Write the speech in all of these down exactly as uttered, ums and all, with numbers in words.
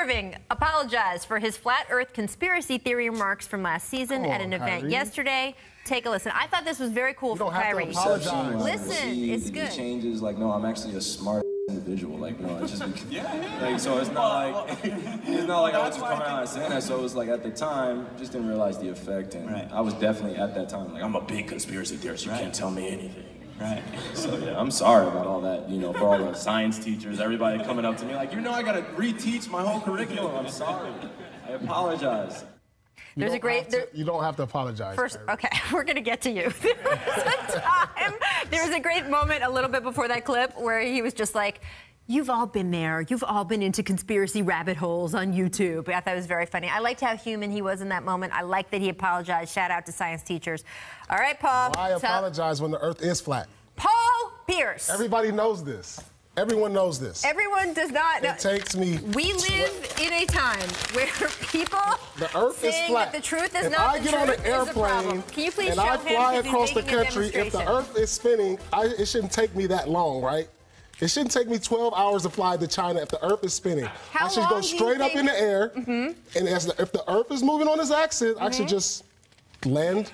Irving apologized for his flat Earth conspiracy theory remarks from last season Come at on, an event Kyrie. yesterday. Take a listen. I thought this was very cool You from don't have Kyrie. to apologize. Listen, See, it's the good. changes, like, no, I'm actually a smart individual. Like, no, it's just, like, so it's not like, it's not like I was just coming out and saying that. So it was like, at the time, just didn't realize the effect. And Right. I was definitely at that time, like, I'm a big conspiracy theorist. You Right. can't tell me anything. Right. So yeah, I'm sorry about all that, you know, for all the science teachers, everybody coming up to me like, you know, I gotta reteach my whole curriculum. I'm sorry. I apologize. You There's a don't great. have There, to, you don't have to apologize. First, Kyrie. okay, we're gonna get to you. There was a time, there was a great moment a little bit before that clip where he was just like, "You've all been there. You've all been into conspiracy rabbit holes on YouTube." I thought it was very funny. I liked how human he was in that moment. I liked that he apologized. Shout out to science teachers. All right, Paul. Why tell- apologize when the Earth is flat? Paul Pierce. Everybody knows this. Everyone knows this. Everyone does not know. It takes me. We live in a time where people The Earth is saying flat. that the truth is if not I the get on truth an is a airplane problem. Can you please and show I him fly 'cause he's across the making a country, if the demonstration. Earth is spinning, I, it shouldn't take me that long, right? It shouldn't take me twelve hours to fly to China if the Earth is spinning. How I should long go do you straight up think- in the air, Mm-hmm. and as the, if the Earth is moving on its axis, I should just land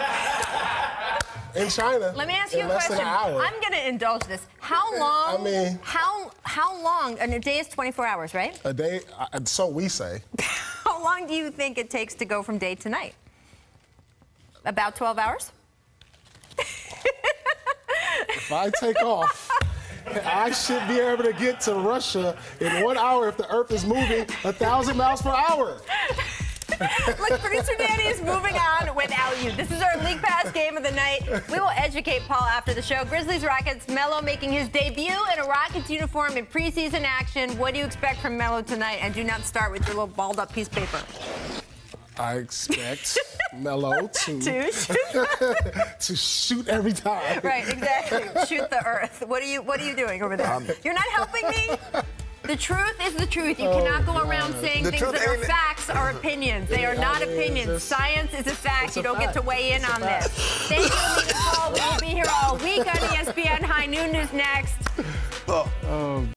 in China. Let me ask in you a less question. than an hour. I'm going to indulge this. How long? I mean- how how long? And a day is twenty-four hours, right? A day, uh, so we say. How long do you think it takes to go from day to night? About twelve hours? If I take off, I should be able to get to Russia in one hour if the Earth is moving a thousand miles per hour. Look, producer Danny is moving on without you. This is our League Pass game of the night. We will educate Paul after the show. Grizzlies Rockets, Melo making his debut in a Rockets uniform in preseason action. What do you expect from Melo tonight? And do not start with your little balled up piece of paper. I expect Melo to, To to shoot every time. Right, exactly. Shoot the earth. What are you What are you doing over there? Um, You're not helping me. The truth is the truth. You cannot go around saying The things truth that are ain't- facts are opinions. They are not It is. opinions. It's- Science is a fact. it's You a don't get fact. to weigh in It's a on fact. this. Thank you, Lisa Paul. We will be here all week on E S P N. High Noon is next. Oh.